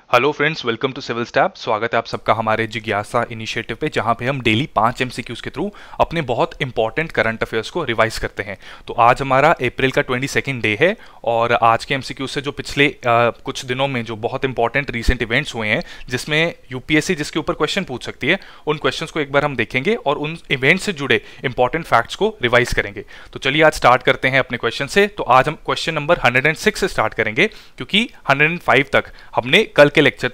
Hello friends, welcome to Civils Tap. स्वागत है आप सबका हमारे जिज्ञासा इनिशिएटिव पे, जहां पे हम डेली 5 एमसीक्यूज के थ्रू अपने बहुत इंपॉर्टेंट करंट अफेयर्स को रिवाइज करते हैं। तो आज हमारा अप्रैल का 22 डे है और आज के एमसीक्यूज से जो पिछले कुछ दिनों में जो बहुत इंपॉर्टेंट रीसेंट इवेंट्स हुए हैं, जिसमें यूपीएससी जिसके ऊपर क्वेश्चन पूछ सकती है, उन क्वेश्चंस को एक बार हम देखेंगे और उन इवेंट से जुड़े इंपॉर्टेंट फैक्ट्स को रिवाइज करेंगे। तो चलिए आज स्टार्ट करते हैं अपने क्वेश्चन से। तो आज हम क्वेश्चन नंबर 106 से स्टार्ट करेंगे, क्योंकि 105 तक हमने कल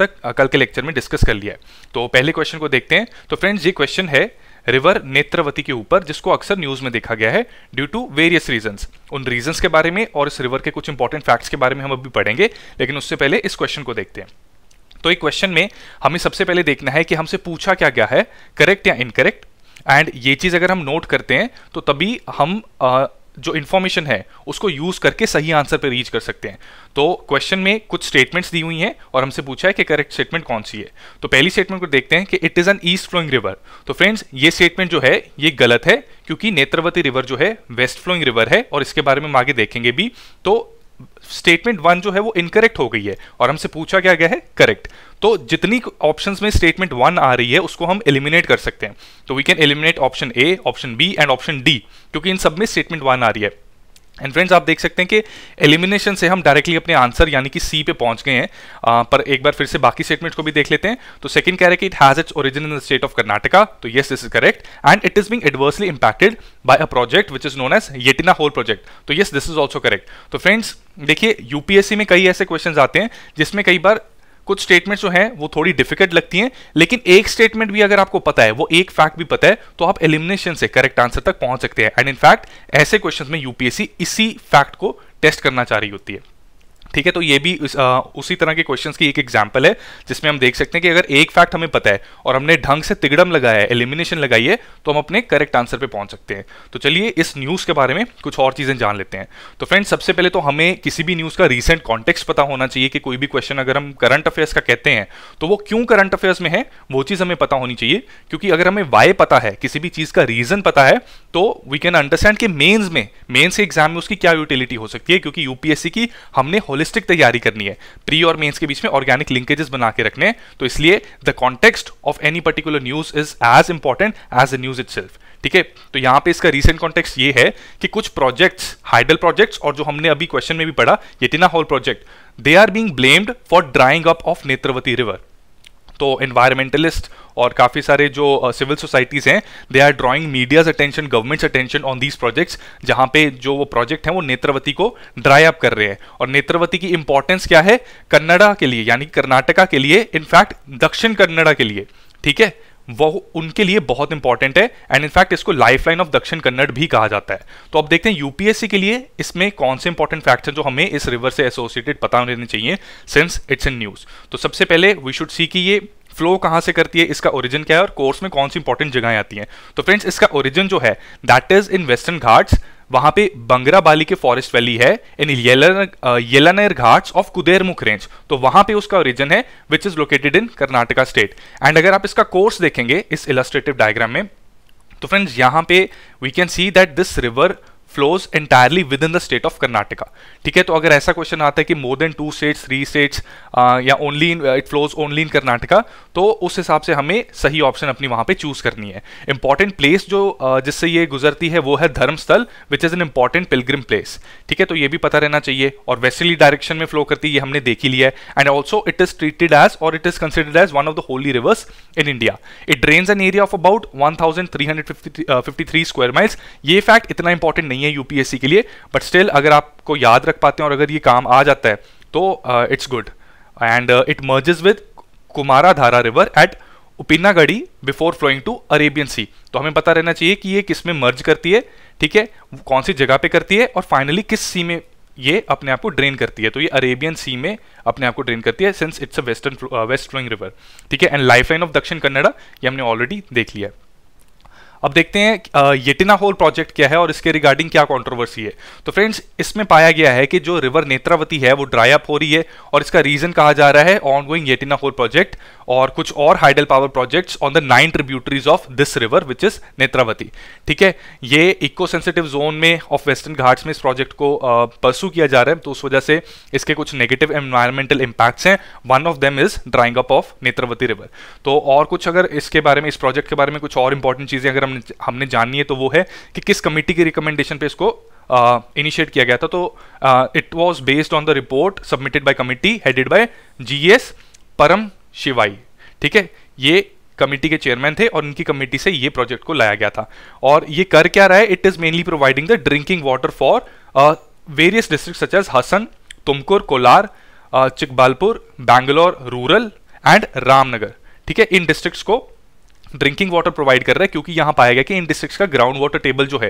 के लेक्चर में डिस्कस कर लिया है। तो पहले क्वेश्चन को देखते हैं। तो फ्रेंड्स, ये क्वेश्चन है रिवर नेत्रवती के ऊपर, जिसको अक्सर न्यूज में देखा गया है ड्यू टू वेरियस रीजंस। उन रीजंस के बारे में और इस रिवर के कुछ इंपॉर्टेंट फैक्ट्स के बारे में हम अभी पढ़ेंगे, लेकिन उससे पहले इस क्वेश्चन को देखते हैं। तो एक क्वेश्चन में हमें सबसे पहले देखना है कि हमसे पूछा क्या गया है, करेक्ट या इनकरेक्ट। एंड ये चीज अगर हम नोट करते हैं तो तभी हम जो इन्फॉर्मेशन है उसको यूज करके सही आंसर पे रीच कर सकते हैं। तो क्वेश्चन में कुछ स्टेटमेंट्स दी हुई हैं और हमसे पूछा है कि करेक्ट स्टेटमेंट कौन सी है। तो पहली स्टेटमेंट को देखते हैं कि it is an east flowing river. तो फ्रेंड्स, ये स्टेटमेंट जो है ये गलत है, क्योंकि नेत्रवती रिवर जो है वेस्ट फ्लोइंग रिवर है और इसके बारे में हम आगे देखेंगे भी। तो स्टेटमेंट 1 जो है वो इनकरेक्ट हो गई है और हमसे पूछा क्या गया है, करेक्ट। तो जितनी ऑप्शंस में स्टेटमेंट 1 आ रही है उसको हम एलिमिनेट कर सकते हैं। तो we can eliminate option A, option B and option D, क्योंकि इन सब में स्टेटमेंट 1 आ रही है। एंड फ्रेंड्स, आप देख सकते हैं कि एलिमिनेशन से हम डायरेक्टली अपने आंसर यानी कि सी पे पहुंच गए हैं। पर एक बार फिर से बाकी स्टेटमेंट्स को भी देख लेते हैं। तो सेकंड कह रहा है कि it has its origin in the state of Karnataka. तो yes, this is correct. And it is being adversely impacted by a project which is known as Yettinahole project. तो yes, this is also correct. तो friends देखिए, UPSC में कई ऐसे questions आते हैं जिसमें कई बार कुछ स्टेटमेंट्स जो हैं वो थोड़ी डिफिकल्ट लगती हैं, लेकिन एक स्टेटमेंट भी अगर आपको पता है, वो एक फैक्ट भी पता है, तो आप एलिमिनेशन से करेक्ट आंसर तक पहुंच सकते हैं। एंड इनफैक्ट ऐसे क्वेश्चंस में यूपीएससी इसी फैक्ट को टेस्ट करना चाह रही होती है। ठीक है, तो ये भी उसी तरह के क्वेश्चंस की एक एग्जांपल है, जिसमें हम देख सकते हैं कि अगर एक फैक्ट हमें पता है और हमने ढंग से तिगड़म लगाया है, एलिमिनेशन लगाई है, तो हम अपने करेक्ट आंसर पे पहुंच सकते हैं। तो चलिए इस न्यूज़ के बारे में कुछ और चीज़ें जान लेते हैं। तो फ्रेंड्स, सबसे पहले तो हमें किसी भी न्यूज़ का रीसेंट कॉन्टेक्स्ट पता होना चाहिए कि कोई भी क्वेश्चन अगर हम करंट अफेयर्स का कहते हैं तो वो क्यों करंट अफेयर्स में है, वो चीज़ हमें पता होनी चाहिए। क्योंकि अगर हमें वाई पता है, किसी भी चीज़ का रीज़न पता है, तो वी कैन अंडरस्टैंड कि मेंस के एग्जाम में उसकी क्या यूटिलिटी हो सकती है। क्योंकि यूपीएससी की हमने होलिस्टिक तैयारी करनी है, प्री और मेंस के बीच में ऑर्गेनिक लिंकेजेस बना के रखने हैं। तो इसलिए the context of any particular news is as important as the news itself. ठीक है, तो यहां पे इसका रीसेंट कॉन्टेक्स्ट ये है कि कुछ प्रोजेक्ट्स, हाइडल प्रोजेक्ट्स, और जो हमने अभी क्वेश्चन में भी पढ़ा Yettinahole project, they are being blamed for drying up of Netravati river. तो एनवायरमेंटलिस्ट और काफी सारे जो सिविल सोसाइटीज हैं, they are drawing media's attention, government's attention on these projects, जहां पे जो वो प्रोजेक्ट हैं वो नेत्रवती को ड्राई अप कर रहे हैं। और नेत्रवती की इंपॉर्टेंस क्या है कन्नड़ा के लिए, यानी कर्नाटका के लिए, इनफैक्ट दक्षिण कन्नड़ा के लिए, ठीक है, वो उनके लिए बहुत इंपॉर्टेंट है। एंड इनफैक्ट इसको लाइफलाइन ऑफ दक्षिण कन्नड़ भी कहा जाता है। तो अब देखते हैं यूपीएससी के लिए इसमें कौन से इंपॉर्टेंट फैक्ट्स हैं जो हमें इस रिवर से एसोसिएटेड पता होने चाहिए, सिंस इट्स इन न्यूज। तो सबसे पहले वी शुड सी कि ये फ्लो कहां से करती है, इसका ओरिजिन क्या है और कोर्स में कौन सी इंपॉर्टेंट जगहें आती हैं। तो फ्रेंड्स, इसका ओरिजिन जो है that is in Western Ghats, वहां पे बंगराबाली के फॉरेस्ट वैली है, in Yelaneer Ghats of Kudremukh range. तो वहां पे उसका ओरिजिन है, which is located in Karnataka state. And अगर आप इसका कोर्स देखेंगे इस इलस्ट्रेटिव डायग्राम में, तो फ्रेंड्स यहां पे we can see that this river flows entirely within the state of Karnataka. ठीक है, तो अगर ऐसा क्वेश्चन आता है कि मोर देन 2 स्टेट्स, 3 स्टेट्स या only it flows only in Karnataka, तो उस हिसाब से हमें सही ऑप्शन अपनी वहां पे चूज करनी है। इंपॉर्टेंट प्लेस जो जिससे ये गुजरती है वो है Dharmasthala, which is an important pilgrim place. ठीक है, तो ये भी पता रहना चाहिए। और वेस्टर्ली डायरेक्शन में फ्लो करती है, ये हमने देख ही लिया है। And also it is treated as और it is considered as one of the holy rivers in India. It drains an area of about 1353 square miles. ये फैक्ट इतना इंपॉर्टेंट नहीं है यूपीएससी के लिए, बट स्टिल अगर आपको याद रख पाते हैं और अगर ये काम आ जाता है तो it's good. And it merges with Kumaradhara river at Uppinangadi before flowing to Arabian sea. तो हमें पता रहना चाहिए कि ये किस में मर्ज करती है, ठीक है, कौन सी जगह पे करती है और फाइनली किस सी में ये अपने आप को ड्रेन करती है। तो ये अरेबियन सी में अपने आप को ड्रेन करती है, since it's a west flowing river. ठीक है, एंड लाइफलाइन ऑफ दक्षिण कन्नड़ा ये हमने ऑलरेडी देख लिया है। अब देखते हैं येटिना होल प्रोजेक्ट क्या है और इसके रिगार्डिंग क्या कंट्रोवर्सी है। तो फ्रेंड्स, इसमें पाया गया है कि जो रिवर नेत्रावती है वो ड्राई अप हो रही है और इसका रीजन कहा जा रहा है ऑनगोइंग येटिना होल प्रोजेक्ट। और कुछ और hydel power projects on the 9 tributaries of this river which is Netravati. ठीक है, ये इको सेंसिटिव जोन में ऑफ वेस्टर्न घाट्स में इस प्रोजेक्ट को परसू किया जा रहा है, तो उस वजह से इसके कुछ नेगेटिव एनवायरमेंटल इंपैक्ट्स हैं। One of them is drying up of Netravati river. तो और कुछ अगर इसके बारे में, इस प्रोजेक्ट के बारे में कुछ और इंपॉर्टेंट चीजें अगर हमने जाननी है तो वो है कि किस कमेटी की रिकमेंडेशन पे इसको इनिशिएट किया गया था। तो it was based on the report submitted by committee headed by GS Paramashivaiah. ठीक है, ये कमिटी के चेयरमैन थे और इनकी कमेटी से ये प्रोजेक्ट को लाया गया था। और ये कर क्या रहा है? It is mainly providing the drinking water for various district such as Hassan, Tumkur, Kolar, Chikballapur, Bangalore rural and Ramanagara. ठीक है, इन डिस्ट्रिक्ट्स को ड्रिंकिंग वाटर प्रोवाइड कर रहा है, क्योंकि यहां पाया गया कि इन डिस्ट्रिक्ट्स का ग्राउंड वाटर टेबल जो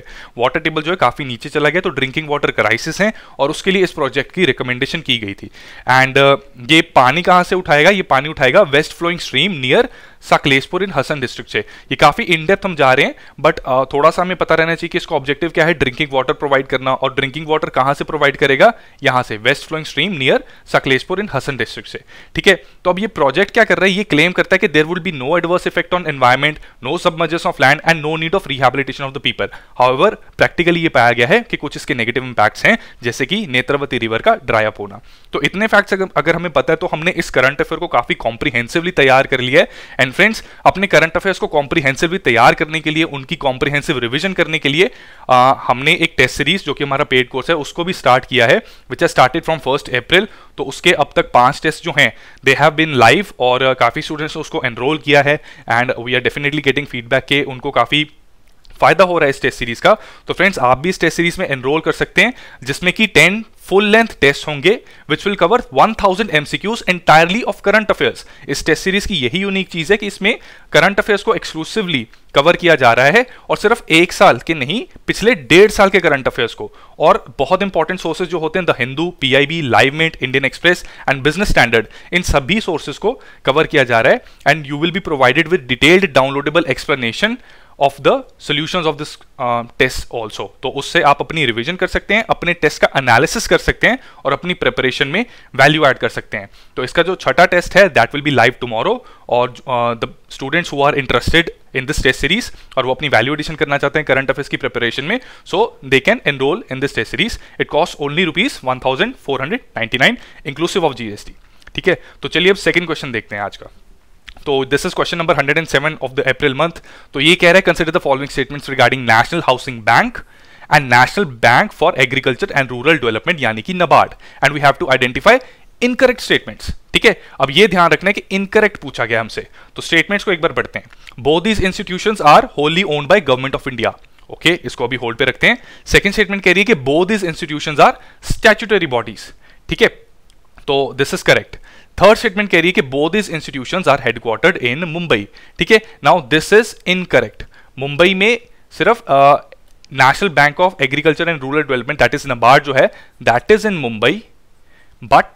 है काफी नीचे चला गया, तो ड्रिंकिंग वाटर क्राइसिस है और उसके लिए इस प्रोजेक्ट की रिकमेंडेशन की गई थी। एंड ये पानी कहां से उठाएगा? ये पानी उठाएगा west flowing stream near Sakleshpur in Hassan district से। ये काफी इन डेप्थ हम जा रहे हैं, बट थोड़ा सा हमें पता रहना चाहिए कि इसका ऑब्जेक्टिव क्या है, ड्रिंकिंग वाटर प्रोवाइड करना। और ड्रिंकिंग वाटर कहां से प्रोवाइड करेगा? यहां से, west flowing stream near Sakleshpur in Hassan district से। ठीक है, तो अब ये प्रोजेक्ट क्या कर रहा है? ये क्लेम करता है कि there will be no adverse effect on environment, no submergence of land and no need of rehabilitation of the people. However practically ये पाया गया है कि कुछ इसके नेगेटिव इंपैक्ट्स हैं, जैसे कि नेत्रावती रिवर का ड्राई अप होना। तो इतने फैक्ट्स अगर हमें पता है तो हमने इस करंट अफेयर को काफी कॉम्प्रिहेंसिवली तैयार कर लिया है। एंड फ्रेंड्स, अपने करंट अफेयर्स को कॉम्प्रिहेंसिवली तैयार करने के लिए, उनकी कॉम्प्रिहेंसिव रिवीजन करने के लिए हमने एक टेस्ट सीरीज जो कि हमारा पेड कोर्स है उसको भी स्टार्ट किया है, which has started from 1 April. तो उसके अब तक 5 टेस्ट जो हैं दे हैव बीन लाइव और काफी स्टूडेंट्स ने उसको एनरोल किया है and we are definitely getting feedback के उनको काफी फायदा हो रहा है इस टेस्ट सीरीज का। तो फ्रेंड्स, आप भी इस टेस्ट सीरीज में एनरोल कर सकते हैं, जिसमें कि 10 फुल लेंथ टेस्ट होंगे which will cover 1000 MCQs entirely of current affairs. इस टेस्ट सीरीज की यही यूनिक चीज है कि इसमें करंट अफेयर्स को एक्सक्लूसिवली कवर किया जा रहा है, और सिर्फ 1 साल के नहीं, पिछले 1.5 साल के करंट अफेयर्स को। और बहुत इंपॉर्टेंट सोर्सेज जो होते हैं, the Hindu, PIB, Livemint, Indian Express and Business Standard, इन सभी सोर्सेज को कवर किया जा रहा है। And you will be provided with detailed downloadable explanation of the solutions of this test also. तो उससे आप अपनी रिवीजन कर सकते हैं, अपने टेस्ट का एनालिसिस कर सकते हैं और अपनी प्रिपरेशन में वैल्यू ऐड कर सकते हैं। तो इसका जो छठा टेस्ट है that will be live tomorrow, और the students who are interested in this test series और वो अपनी वैल्यू एडिशन करना चाहते हैं करंट अफेयर्स की प्रिपरेशन में, so they can enrol in this test series. It cost only ₹1499 inclusive of GST। ठीक है, तो चलिए अब सेकंड क्वेश्चन देखते हैं आज का। तो this is question number 107 of the April month. तो ये कह रहा है, consider the following statements regarding National housing Bank and National bank for agriculture and rural Development, यानी कि NABARD, and we have to identify incorrect statements. ठीक है, अब ये ध्यान रखना है कि इनकरेक्ट पूछा गया हमसे, तो स्टेटमेंट्स को एक बार पढ़ते हैं। Both these institutions are wholly owned by government of India. Okay, इसको अभी होल्ड पे रखते हैं। सेकंड स्टेटमेंट कह रही है कि both these institutions are statutory bodies. ठीक है, तो this is correct. Third statement कह रही है कि both these institutions are headquartered in Mumbai. ठीक है, now this is incorrect. Mumbai में सिर्फ National Bank of Agriculture and rural Development that is NABARD जो है that is in Mumbai, but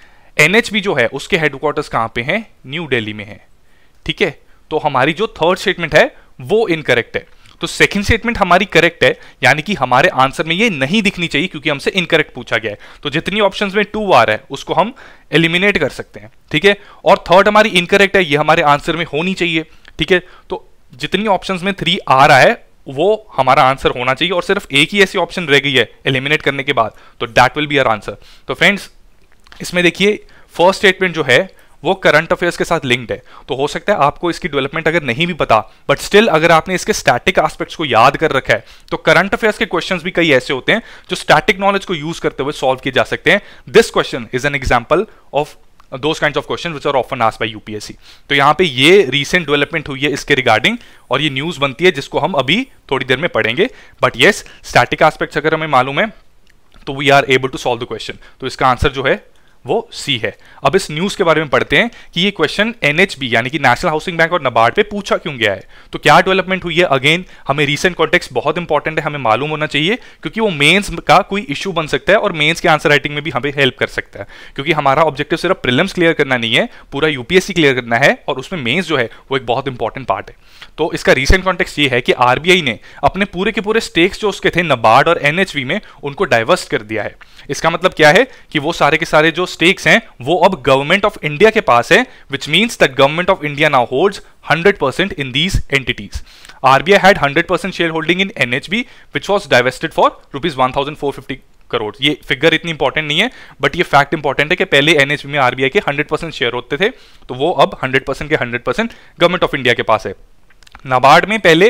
NHB जो है उसके हेडक्वार्टर्स कहां पे हैं? न्यू दिल्ली में है। ठीक है, तो हमारी जो थर्ड स्टेटमेंट है वो इनकरेक्ट है। तो सेकंड स्टेटमेंट हमारी करेक्ट है, यानी कि हमारे आंसर में ये नहीं दिखनी चाहिए क्योंकि हमसे इनकरेक्ट पूछा गया है। तो जितनी ऑप्शंस में 2 आ रहा है उसको हम एलिमिनेट कर सकते हैं। ठीक है, और थर्ड हमारी इनकरेक्ट है, ये हमारे आंसर में होनी चाहिए। ठीक है, तो जितनी ऑप्शंस में 3 आ रहा है वो हमारा आंसर होना चाहिए, और सिर्फ एक ही ऐसी ऑप्शन रह गई है एलिमिनेट करने के बाद, तो that will be our answer. तो फ्रेंड्स, इसमें देखिए फर्स्ट स्टेटमेंट जो है वो करंट अफेयर्स के साथ लिंक्ड है, तो हो सकता है आपको इसकी डेवलपमेंट अगर नहीं भी पता, बट स्टिल अगर आपने इसके स्टैटिक एस्पेक्ट्स को याद कर रखा है, तो करंट अफेयर्स के क्वेश्चंस भी कई ऐसे होते हैं जो स्टैटिक नॉलेज को यूज करते हुए सॉल्व किए जा सकते हैं। This question is an example of those kinds of questions which are often asked by UPSC। तो यहाँ पे ये recent development हुई है इसके रिगार्डिंग, और ये न्यूज बनती है जिसको हम अभी थोड़ी देर में पढ़ेंगे। बट येस, स्टैटिक एस्पेक्ट्स अगर हमें मालूम है तो we are able to solve the question. तो इसका आंसर जो है वो C है। अब इस न्यूज के बारे में पढ़ते हैं कि ये क्वेश्चन NHB यानी कि नेशनल हाउसिंग बैंक और NABARD पे पूछा क्यों गया है, तो क्या डेवलपमेंट हुई है। अगेन हमें रीसेंट कॉन्टेक्स्ट बहुत इंपॉर्टेंट है, हमें मालूम होना चाहिए, क्योंकि वो मेंस का कोई इशू बन सकता है और मेंस के आंसर राइटिंग में भी हमें हेल्प कर सकता है, क्योंकि हमारा ऑब्जेक्टिव सिर्फ प्रीलिम्स क्लियर करना नहीं है, पूरा UPSC क्लियर करना है, और उसमें मेंस जो है वो एक बहुत इंपॉर्टेंट पार्ट है। तो इसका रीसेंट कॉन्टेक्स्ट ये है कि RBI ने अपने पूरे के पूरे स्टेक्स जो उसके थे NABARD और NHB में, उनको डाइवर्स्ट कर दिया है। इसका मतलब क्या है कि वो सारे के सारे जो स्टेक्स हैं वो अब गवर्नमेंट ऑफ इंडिया के पास है, which means that government of India now holds 100% in these entities. RBI had 100% shareholding in NHB, which was divested for rupees 1,450 crore. ये फिगर इतनी इंपॉर्टेंट नहीं है, बट ये फैक्ट इंपॉर्टेंट है कि पहले NHB में RBI के 100% शेयर होते थे, तो वो अब 100% के 100% गवर्नमेंट ऑफ इंडिया के पास है. नाबार्ड में पहले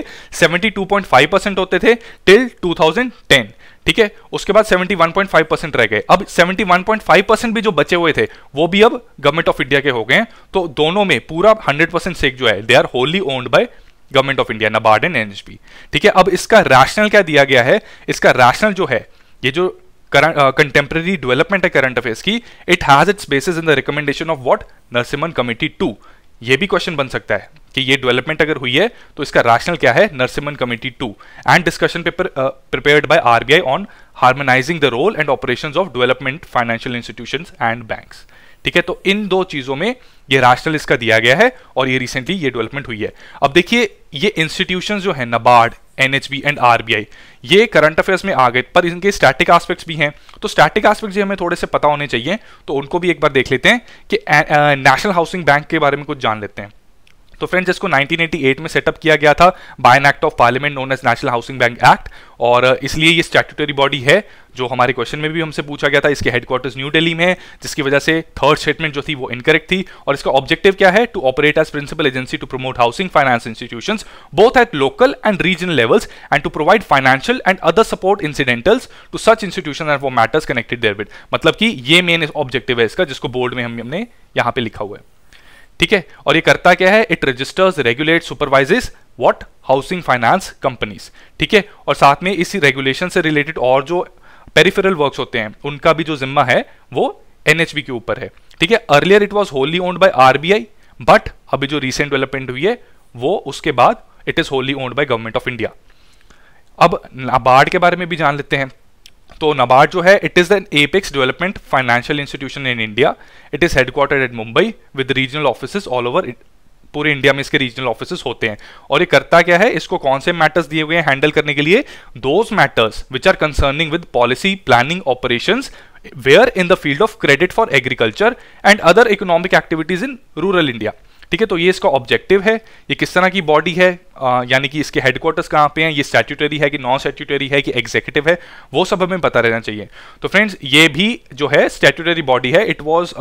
72.5% होते थे टिल 2010, ठीक है. उसके बाद 71.5% रह गए. अब 71.5% भी जो बचे हुए थे वो भी अब गवर्नमेंट ऑफ इंडिया के हो गए हैं. तो दोनों में पूरा 100% स्टेक जो है they are wholly owned by government of India, NABARD and NHB, ठीक है. अब इसका रैशनल क्या दिया गया है? इसका रैशनल जो है, ये जो कंटेम्प्रेरी डेवलपमेंट है करंट अफेयर्स की, it has its basis in the recommendation of what? Narasimham committee 2. ये भी क्वेश्चन बन सकता है कि ये डेवलपमेंट अगर हुई है तो इसका रैशनल क्या है? Narasimham committee 2 and discussion paper prepared by RBI on harmonising the role and operations of development financial institutions and banks, ठीक है. तो इन दो चीजों में ये रैशनल इसका दिया गया है और ये रिसेंटली ये डेवलपमेंट हुई है. अब देखिए ये इंस्टीट्यूशंस जो है नाबार्ड, एनएचबी एंड आरबीआई, ये करंट अफेयर्स में आ गए, पर इनके स्टैटिक एस्पेक्ट्स भी हैं. तो स्टैटिक एस्पेक्ट्स हमें थोड़े से पता होने चाहिए, तो उनको भी एक बार देख लेते हैं कि नेशनल हाउसिंग बैंक के बारे में कुछ जान लेते हैं. तो फ्रेंड्स इसको 1988 में सेटअप किया गया था by an act of parliament known as national housing bank act, और इसलिए ये स्टैट्यूटरी बॉडी है जो हमारे क्वेश्चन में भी हमसे पूछा गया था. इसके हेडक्वार्टर्स न्यू दिल्ली में है, जिसकी वजह से थर्ड स्टेटमेंट जो थी वो इनकरेक्ट थी. और इसका ऑब्जेक्टिव क्या है? To operate as principal agency to promote housing finance institutions both at local and regional levels and to provide financial and other support incidentals to such institutions and for matters connected therewith. मतलब कि ये main objective है इसका, जिसको board में हमने यहाँ पे लिखा हुआ है, ठीक है. और ये करता क्या है? It registers, regulate, supervises what? Housing finance companies, ठीक है. और साथ में इसी रेगुलेशन से रिलेटेड और जो पेरिफेरल वर्क्स होते हैं उनका भी जो जिम्मा है वो एनएचबी के ऊपर है, ठीक है. Earlier it was wholly owned by RBI, but अभी जो रिसेंट डेवलपमेंट हुई है वो उसके बाद it is wholly owned by government of India. अब नाबार्ड के बारे में भी जान लेते हैं. तो नाबार्ड जो है it is an apex development financial institution in India. It is headquartered at Mumbai with regional offices all over. पूरे इंडिया में इसके रीजनल ऑफिसेस होते हैं. और ये करता क्या है? इसको कौन से मैटर्स दिए हुए हैं हैंडल करने के लिए? Those matters which are concerning with policy, planning, operations where in the field of credit for agriculture and other economic activities in rural India, ठीक है. तो ये इसका ऑब्जेक्टिव है. ये किस तरह की बॉडी है, यानी कि इसके हेडक्वार्टर्स कहाँ पे हैं, ये स्टैट्यूटरी है कि नॉन स्टैट्यूटरी है कि एग्जीक्यूटिव है, वो सब हमें पता रहना चाहिए. तो फ्रेंड्स ये भी जो है स्टैट्यूटरी बॉडी है. इट वाज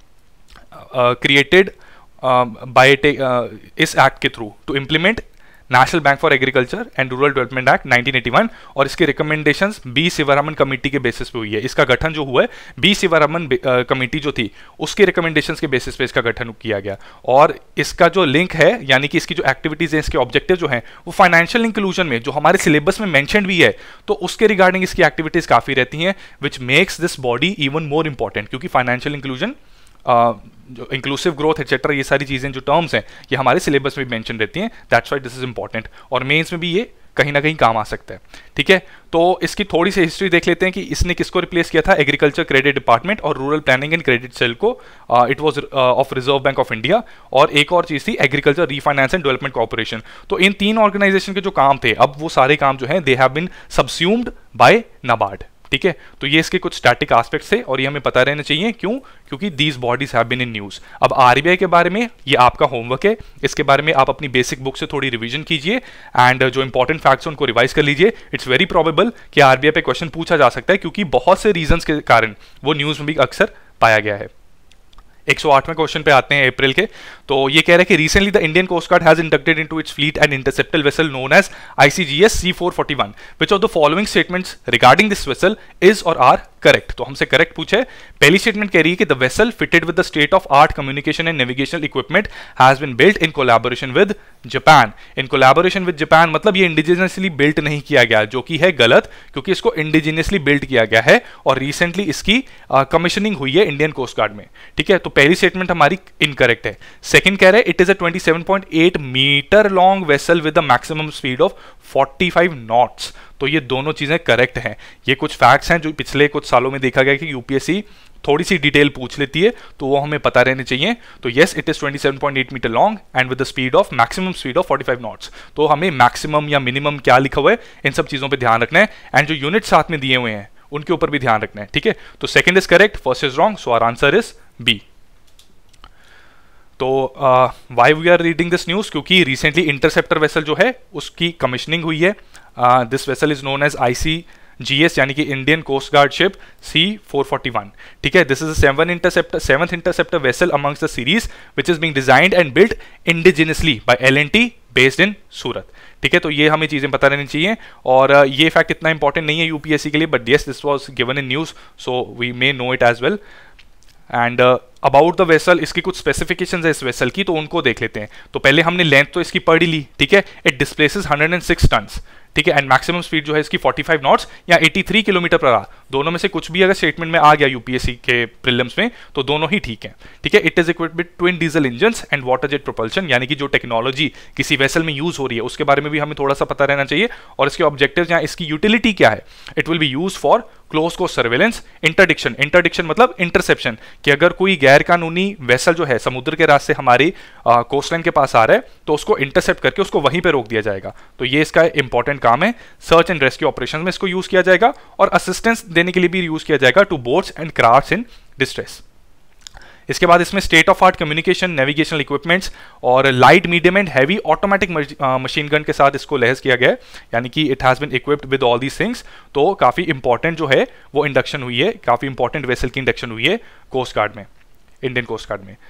क्रिएटेड बाय इस एक्ट के through to implement national bank for agriculture and rural development act 1981, और इसकी रिकमेंडेशंस बी शिवरामन कमेटी के बेसिस पे हुई है. इसका गठन जो हुआ है बी शिवरामन कमेटी जो थी उसकी रिकमेंडेशंस के बेसिस पे इसका गठन किया गया. और इसका जो लिंक है, यानी कि इसकी जो एक्टिविटीज है, इसके ऑब्जेक्टिव जो है वो फाइनेंशियल इंक्लूजन में जो हमारे सिलेबस में मेंशन भी है, तो उसके रिगार्डिंग इसकी एक्टिविटीज काफी रहती हैं, which makes this body even more important. क्योंकि फाइनेंशियल इंक्लूजन, जो इंक्लूसिव ग्रोथ एक्सेट्रा, ये सारी चीजें जो टर्म्स हैं ये हमारे सिलेबस में मेंशन रहती हैं. That's why this is important, और मेंस में भी ये कहीं ना कहीं काम आ सकता है, ठीक है. तो इसकी थोड़ी सी हिस्ट्री देख लेते हैं कि इसने किसको रिप्लेस किया था? एग्रीकल्चर क्रेडिट डिपार्टमेंट और rural planning and credit cell को. It was of reserve bank of India. और एक और चीज थी agriculture refinance and development corporation. तो इन तीन ऑर्गेनाइजेशन के जो काम थे, अब वो सारे काम जो है they have been subsumed by NABARD, ठीक है. तो ये इसके कुछ स्टैटिक एस्पेक्ट्स थे और ये हमें पता रहना चाहिए. क्यों? क्योंकि these bodies have been in news. अब आरबीआई के बारे में ये आपका होमवर्क है, इसके बारे में आप अपनी बेसिक बुक से थोड़ी रिवीजन कीजिए एंड जो इंपॉर्टेंट फैक्ट्स उनको रिवाइज कर लीजिए. इट्स वेरी प्रोबेबल कि आरबीआई पे क्वेश्चन पूछा जा सकता है, क्योंकि बहुत से रीजंस के कारण वो न्यूज में भी अक्सर पाया गया है. 108वें क्वेश्चन पे आते हैं अप्रैल के. तो ये कह रहे हैं कि recently the Indian coast guard has inducted into its fleet an interceptor vessel known as ICGS C441. Which of the following statements regarding this vessel is और आर करेक्ट? तो हमसे करेक्ट पूछे. पहली स्टेटमेंट कह रही है कि the vessel fitted with the state of art communication and navigational equipment has been built in collaboration with Japan. In collaboration with Japan मतलब ये इंडिजिनियसली बिल्ट नहीं किया गया, जो कि है गलत, क्योंकि इसको इंडिजिनियसली बिल्ट किया गया है और रिसेंटली इसकी कमीशनिंग हुई है इंडियन कोस्ट गार्ड में, ठीक है. तो पहली स्टेटमेंट हमारी इनकरेक्ट है. सेकंड कह रहे हैं it is a 27.8 metre long vessel with the maximum speed of 45 knots. तो ये दोनों चीजें करेक्ट हैं. ये कुछ फैक्ट्स हैं जो पिछले कुछ सालों में देखा गया कि यूपीएससी थोड़ी सी डिटेल पूछ लेती है, तो वो हमें पता रहने चाहिए. तो yes, it is 27.8 metre long and with the speed of maximum speed of 45 knots. तो हमें मैक्सिमम या मिनिमम क्या लिखा हुआ है इन सब चीजों पे ध्यान रखना है. एंड जो यूनिट साथ में दिए हुए हैं उनके ऊपर भी ध्यान रखना है, ठीक है। तो second is correct, first is wrong, so our answer is B. तो why we are reading this news, क्योंकि रिसेंटली इंटरसेप्टर वेसल जो है उसकी कमिश्निंग हुई है। This vessel is known as ICGS यानी कि Indian coast guard ship C441, ठीक है। This is seventh interceptor vessel amongst the series which is being designed and built indigenously by L&T based in Surat, ठीक है। तो ये हमें चीजें पता रहनी चाहिए, और ये फैक्ट इतना इंपॉर्टेंट नहीं है UPSC के लिए, but yes this was given in news, so we may know it as well. And about the vessel, इसकी कुछ स्पेसिफिकेशंस है इस वेसल की, तो उनको देख लेते हैं। तो पहले हमने लेंथ तो इसकी पढ़ ही ली, ठीक है। इट डिस्प्लेसेस 106 टन्स, ठीक है, एंड मैक्सिमम स्पीड जो है इसकी 45 नॉट्स या 83 किलोमीटर पर आवर, दोनों में से कुछ भी अगर स्टेटमेंट में आ गया UPSC के प्रीलिम्स में तो दोनों ही ठीक है, ठीक है। It is equipped with twin diesel engines and water jet propulsion, यानी कि जो टेक्नोलॉजी किसी वेसल में यूज हो रही है उसके बारे में भी हमें थोड़ा सा पता रहना चाहिए, और इसके ऑब्जेक्टिव्स या इसकी यूटिलिटी क्या है। It will be use for close coast surveillance, interdiction मतलब इंटरसेप्शन, कि अगर कोई गैर कानूनी वेसल जो है समुद्र के रास्ते हमारी कोस्ट लाइन के पास आ रहा है तो उसको इंटरसेप्ट करके उसको वहीं पे रोक दिया जाएगा। तो ये इसका इंपॉर्टेंट काम है। सर्च एंड रेस्क्यू ऑपरेशन में इसको यूज किया जाएगा, और असिस्टेंस देने के लिए भी यूज किया जाएगा to boats and crafts in distress. इसके बाद इसमें state of art communication, navigational equipments और light, medium and heavy automatic machine gun के साथ इसको लैस किया गया है, यानी कि it has been equipped with all these things. तो काफी इंपॉर्टेंट जो है वो इंडक्शन हुई है, काफी इंपॉर्टेंट वेसल की इंडक्शन हुई है कोस्ट गार्ड में, इंडियन कोस्ट गार्ड में।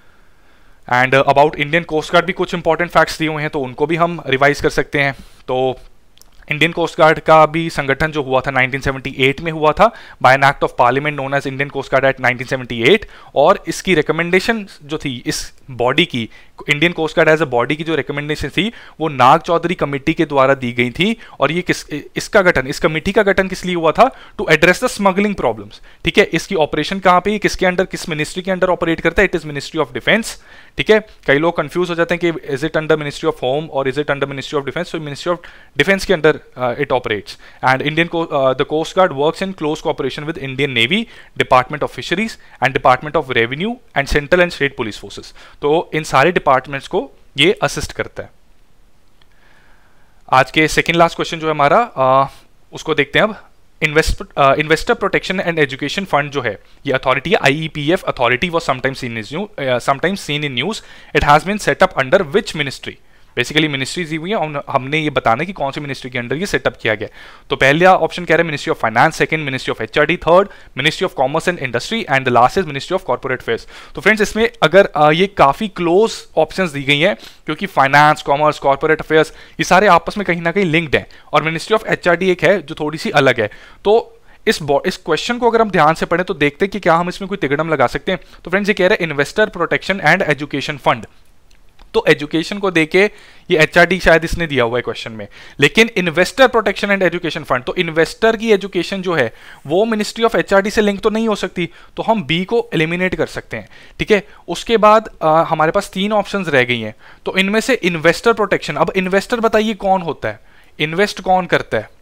And about Indian coast guard भी कुछ इंपॉर्टेंट फैक्ट्स दिए हुए हैं, तो उनको भी हम रिवाइज कर सकते हैं। तो इंडियन कोस्ट गार्ड का भी संगठन जो हुआ था 1978 में हुआ था by an act of parliament known as Indian coast guard act 1978, और इसकी रिकमेंडेशन जो थी इस बॉडी की, Indian coast guard as a body की जो रिकमेंडेशन थी वो नाग चौधरी कमेटी के द्वारा दी गई थी। और ये इस कमेटी का गठन किस लिए हुआ था? To address the smuggling problems, ठीक है। इसकी ऑपरेशन कहाँ पे, किसके अंडर, किस मिनिस्ट्री के अंडर ऑपरेट करता है? It is ministry of defence, ठीक है। कई लोग कंफ्यूज हो जाते हैं कि is it under ministry of home और is it under ministry of defence. So ministry of defence के under it operates, and the coast guard works in close cooperation with Indian navy, department of fisheries and department of revenue and central and state police forces. तो इन सारे departments को ये assist करता है। आज के सेकेंड लास्ट क्वेश्चन जो है हमारा उसको देखते हैं अब। Investor protection and education fund जो है ये अथॉरिटी है, IEPF authority was sometimes seen in news. It has been set up under which ministry? Basically ministries दी हुई है, हमने ये बताना कि कौन सी मिनिस्ट्री के अंडर ये सेटअप किया गया। तो पहला ऑप्शन कह रहा है ministry of finance, second ministry of HRD, third ministry of commerce and industry, and the last is ministry of corporate affairs. तो फ्रेंड्स इसमें अगर ये काफी क्लोज ऑप्शंस दी गई हैं, क्योंकि फाइनेंस, कॉमर्स, कॉर्पोरेट अफेयर्स ये सारे आपस में कहीं ना कहीं लिंक्ड हैं, और मिनिस्ट्री ऑफ HRD एक है जो थोड़ी सी अलग है। तो इस क्वेश्चन को अगर हम ध्यान से पढ़ें तो देखते हैं कि क्या हम इसमें कोई तिगड़म लगा सकते हैं। तो फ्रेंड्स ये कह रहे हैं investor protection and education fund. तो एजुकेशन को देके ये HRD शायद इसने दिया हुआ है क्वेश्चन में, लेकिन investor protection and education fund, तो इन्वेस्टर की एजुकेशन जो है वो मिनिस्ट्री ऑफ HRD से लिंक तो नहीं हो सकती, तो हम बी को एलिमिनेट कर सकते हैं, ठीक है। उसके बाद हमारे पास तीन ऑप्शंस रह गई हैं, तो इनमें से इन्वेस्टर प्रोटेक्शन, अब इन्वेस्टर बताइए कौन होता है? इन्वेस्ट कौन करता है?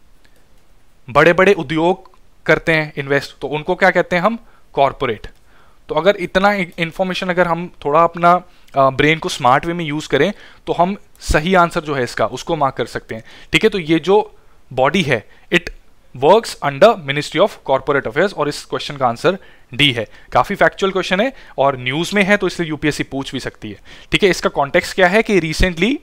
बड़े बड़े उद्योग करते हैं इन्वेस्ट, तो उनको क्या कहते हैं हम? कॉर्पोरेट। तो अगर इतना इंफॉर्मेशन अगर हम थोड़ा अपना ब्रेन को स्मार्ट वे में यूज करें तो हम सही आंसर जो है इसका उसको मार्क कर सकते हैं, ठीक है। तो ये जो बॉडी है it works under ministry of corporate affairs, और इस क्वेश्चन का आंसर डी है। काफी फैक्चुअल क्वेश्चन है और न्यूज में है, तो इसलिए UPSC पूछ भी सकती है, ठीक है। इसका कॉन्टेक्स्ट क्या है कि रिसेंटली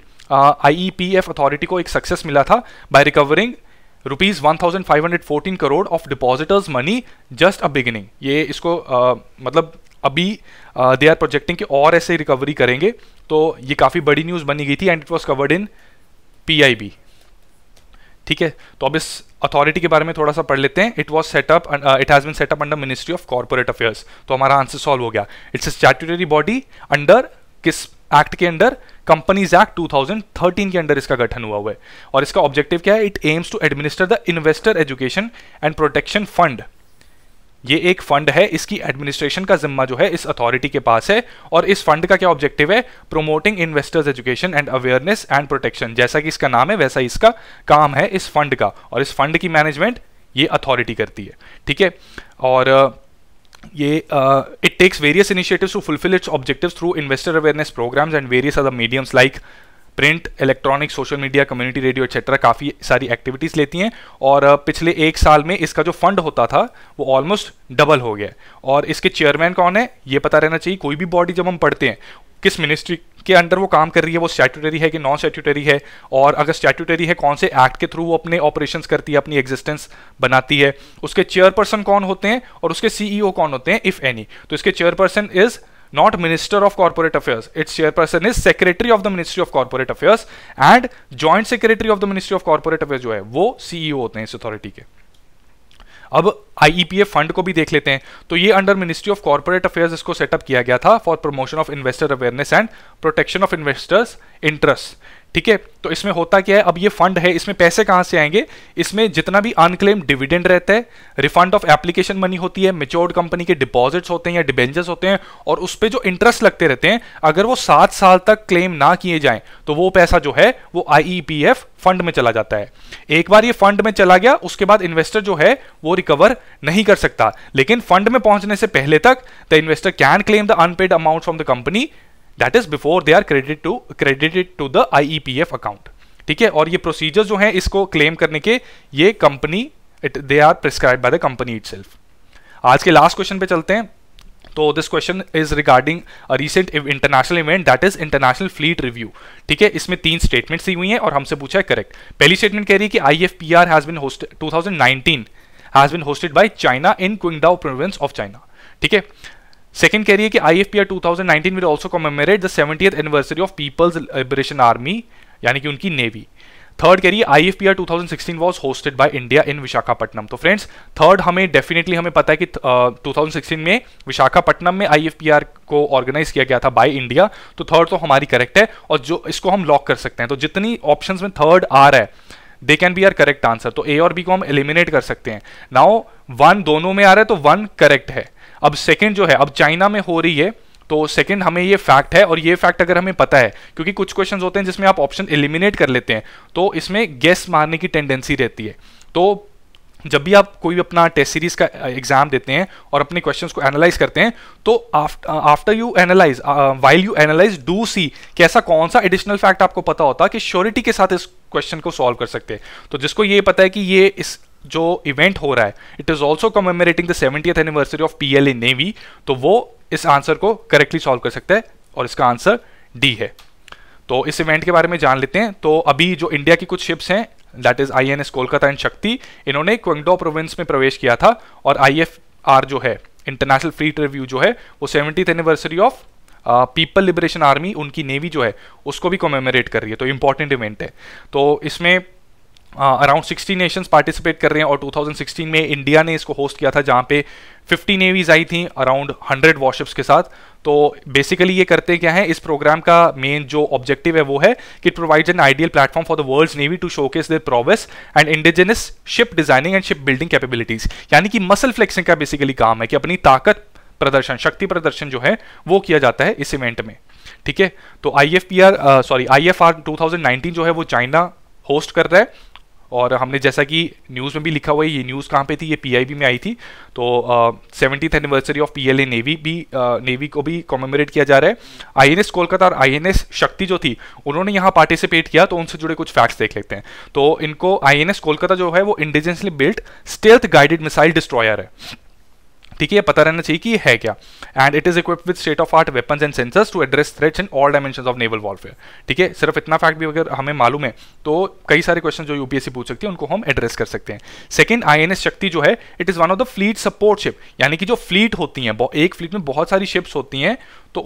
IEPF अथॉरिटी को एक सक्सेस मिला था by recovering rupees 1514 crore of depositors money just a beginning. ये इसको मतलब अभी दे आर प्रोजेक्टिंग कि और ऐसे रिकवरी करेंगे, तो ये काफी बड़ी न्यूज बनी गई थी, and it was covered in PIB, ठीक है। तो अब इस अथॉरिटी के बारे में थोड़ा सा पढ़ लेते हैं। It has been setup under ministry of corporate affairs, तो हमारा आंसर सॉल्व हो गया। It's a statutory body under किस एक्ट के अंडर? कंपनीज एक्ट 2013 के अंडर इसका गठन हुआ है, और इसका ऑब्जेक्टिव क्या है? It aims to administer the investor education and protection fund. ये एक फंड है, इसकी एडमिनिस्ट्रेशन का जिम्मा जो है इस अथॉरिटी के पास है, और इस फंड का क्या ऑब्जेक्टिव है? Promoting investors education and awareness and protection. जैसा कि इसका नाम है वैसा इसका काम है इस फंड का, और इस फंड की मैनेजमेंट ये अथॉरिटी करती है, ठीक है। और ये it takes various initiatives to fulfill its objectives through investor awareness programs and various other mediums like print, electronic, social media, community radio etcetera काफ़ी सारी एक्टिविटीज़ लेती हैं। और पिछले 1 साल में इसका जो फंड होता था वो ऑलमोस्ट डबल हो गया। और इसके चेयरमैन कौन है ये पता रहना चाहिए। कोई भी बॉडी जब हम पढ़ते हैं किस मिनिस्ट्री के अंडर वो काम कर रही है, वो स्टैट्यूटरी है कि नॉन स्टैट्यूटरी है, और अगर स्टैट्यूटरी है कौन से एक्ट के थ्रू वो अपने ऑपरेशंस करती है, अपनी एग्जिस्टेंस बनाती है, उसके चेयरपर्सन कौन होते हैं और उसके सीईओ कौन होते हैं इफ एनी। तो इसके chairperson is not Minister of Corporate Affairs, its chairperson is Secretary of the Ministry of Corporate Affairs and Joint Secretary of the Ministry of Corporate Affairs जो है वो CEO होते हैं इस अथॉरिटी के। अब IEPF फंड को भी देख लेते हैं। तो ये under ministry of corporate affairs इसको सेटअप किया गया था for promotion of investor awareness and protection of investors interest. ठीक है, तो इसमें होता क्या है, अब ये फंड है, इसमें पैसे कहां से आएंगे, इसमें जितना भी अनक्लेम्ड डिविडेंड रहता है, रिफंड ऑफ एप्लीकेशन मनी होती है, मैच्योर्ड कंपनी के डिपॉजिट्स होते हैं या डिबेंचर्स होते हैं, और उस पर जो इंटरेस्ट लगते रहते हैं, अगर वो 7 साल तक क्लेम ना किए जाएं तो वो पैसा जो है वो IEPF फंड में चला जाता है। एक बार ये फंड में चला गया उसके बाद इन्वेस्टर जो है वो रिकवर नहीं कर सकता, लेकिन फंड में पहुंचने से पहले तक the investor can claim the unpaid amount from the company, that is before they are credited to the IEPF account. ठीक है, और ये प्रोसीजर जो है इसको क्लेम करने के, ये company they are prescribe by the company itself. आज के लास्ट क्वेश्चन पे चलते हैं। तो this question is regarding a recent international event that is international fleet review. ठीक है, इसमें 3 स्टेटमेंट्स दी हुई हैं और हमसे पूछा है करेक्ट। पहली स्टेटमेंट कह रही है कि IFPR has been hosted 2019 has been hosted by China in Qingdao province of China. ठीक है, सेकंड कह रही है कि IFPR 2019 will also commemorate the 70th anniversary of people's liberation army, यानी कि उनकी नेवी। थर्ड कह रही है IFPR 2016 was hosted by India in Visakhapatnam. तो फ्रेंड्स थर्ड हमें डेफिनेटली हमें पता है कि 2016 में विशाखापट्टनम में IFPR को ऑर्गेनाइज किया गया था बाय इंडिया। तो थर्ड तो हमारी करेक्ट है और जो इसको हम लॉक कर सकते हैं। तो जितनी ऑप्शंस में थर्ड आ रहा है they can be are correct answer. तो A और B को हम एलिमिनेट कर सकते हैं। नाउ 1 दोनों में आ रहा है तो 1 करेक्ट है। अब सेकंड जो है, अब चाइना में हो रही है तो सेकंड हमें ये फैक्ट है, और ये फैक्ट अगर हमें पता है, क्योंकि कुछ क्वेश्चंस होते हैं जिसमें आप ऑप्शन एलिमिनेट कर लेते हैं तो इसमें गेस मारने की टेंडेंसी रहती है। तो जब भी आप कोई अपना टेस्ट सीरीज का एग्जाम देते हैं और अपने क्वेश्चंस को एनालाइज करते हैं तो after you analyze, while you analyze, do see कि ऐसा कौन सा एडिशनल फैक्ट आपको पता होता है कि श्योरिटी के साथ इस क्वेश्चन को सॉल्व कर सकते हैं। तो जिसको ये पता है कि ये इस जो इवेंट हो रहा है it is also commemorating the 70th anniversary of PLA navy, तो वो इस आंसर को करेक्टली सॉल्व कर सकता है और इसका आंसर D है। तो इस इवेंट के बारे में जान लेते हैं। तो अभी जो इंडिया की कुछ शिप्स हैं that is INS Kolkata and Shakti, इन्होंने क्विंगडाओ प्रोविंस में प्रवेश किया था और IFR जो है इंटरनेशनल फ्लीट रिव्यू जो है वो 70th anniversary of people liberation army, उनकी नेवी जो है उसको भी कमेमोरेट कर रही है। तो इंपॉर्टेंट इवेंट है। तो इसमें अराउंड 60 नेशंस पार्टिसिपेट कर रहे हैं और 2016 में इंडिया ने इसको होस्ट किया था जहां पे 50 नेवीज आई थी अराउंड 100 वॉरशिप्स के साथ। तो बेसिकली ये करते क्या है, इस प्रोग्राम का मेन जो ऑब्जेक्टिव है वो है कि it provides an ideal platform for the world's navy to showcase their progress and indigenous ship designing and ship building capabilities, यानी कि मसल फ्लेक्सिंग का बेसिकली काम है कि अपनी ताकत प्रदर्शन, शक्ति प्रदर्शन जो है वो किया जाता है इस इवेंट में। ठीक है, तो IFR 2019 जो है वो चाइना होस्ट कर रहा है और हमने जैसा कि न्यूज़ में भी लिखा हुआ है, ये न्यूज़ कहाँ पे थी, ये PIB में आई थी। तो 70th anniversary of PLA navy को भी कमेमोरेट किया जा रहा है। INS कोलकाता और INS शक्ति जो थी उन्होंने यहाँ पार्टिसिपेट किया, तो उनसे जुड़े कुछ फैक्ट्स देख लेते हैं। तो इनको INS कोलकाता जो है वो indigenously built stealth guided missile destroyer है। ठीक है, ये पता रहना चाहिए कि ये है क्या। And it is equipped with state of art weapons and sensors to address threats in all dimensions of naval warfare. ठीक है, सिर्फ इतना फैक्ट भी अगर हमें मालूम है तो कई सारे क्वेश्चन जो UPSC पूछ सकती है उनको हम एड्रेस कर सकते हैं। सेकंड, INS शक्ति जो है it is one of the fleet support ship, यानी कि जो फ्लीट होती हैं, एक फ्लीट में बहुत सारी शिप्स होती हैं तो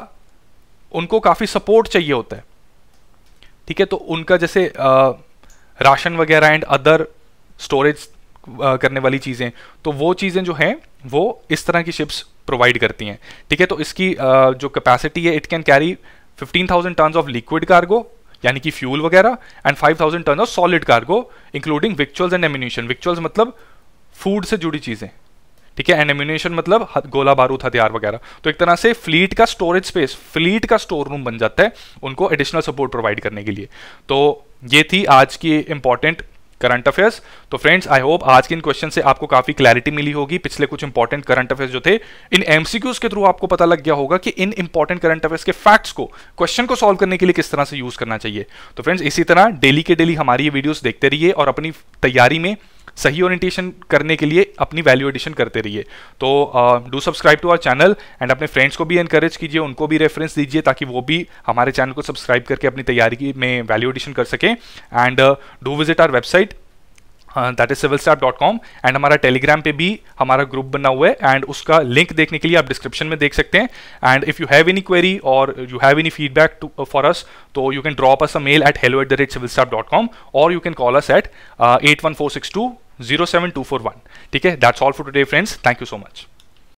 उनको काफी सपोर्ट चाहिए होता है। ठीक है, तो उनका जैसे राशन वगैरह एंड अदर स्टोरेज करने वाली चीजें, तो वो चीजें जो हैं वो इस तरह की शिप्स प्रोवाइड करती हैं। ठीक है, तो इसकी जो कैपेसिटी है it can carry 15,000 tons of liquid cargo यानी कि फ्यूल वगैरह and 5,000 ton of solid cargo including victuals and ammunition. Victuals मतलब फूड से जुड़ी चीजें, ठीक है, एंड एम्यूनिशन मतलब गोला बारूद हथियार वगैरह। तो एक तरह से फ्लीट का स्टोरेज स्पेस, फ्लीट का स्टोर रूम बन जाता है उनको एडिशनल सपोर्ट प्रोवाइड करने के लिए। तो ये थी आज की इंपॉर्टेंट करंट अफेयर्स। तो फ्रेंड्स आई होप आज के इन क्वेश्चन से आपको काफी क्लैरिटी मिली होगी। पिछले कुछ इंपॉर्टेंट करंट अफेयर्स जो थे इन एमसीक्यूज के थ्रू आपको पता लग गया होगा कि इन इंपॉर्टेंट करंट अफेयर्स के फैक्ट्स को क्वेश्चन को सॉल्व करने के लिए किस तरह से यूज करना चाहिए। तो फ्रेंड्स इसी तरह डेली के डेली हमारी ये वीडियोस देखते रहिए और अपनी तैयारी में सही ओरिएंटेशन करने के लिए अपनी वैल्यू एडिशन करते रहिए। तो do subscribe to our channel and अपने फ्रेंड्स को भी एनकरेज कीजिए, उनको भी रेफरेंस दीजिए ताकि वो भी हमारे चैनल को सब्सक्राइब करके अपनी तैयारी में वैल्यू एडिशन कर सकें। And do visit our website that is civilstab.com and हमारा टेलीग्राम पे भी हमारा ग्रुप बना हुआ है एंड उसका लिंक देखने के लिए आप डिस्क्रिप्शन में देख सकते हैं। And if you have any query और you have any feedback for us तो you can drop us a mail at hello@civilstab.com और you can call us at 81462 07241। ठीक है, that's all for today friends, thank you so much.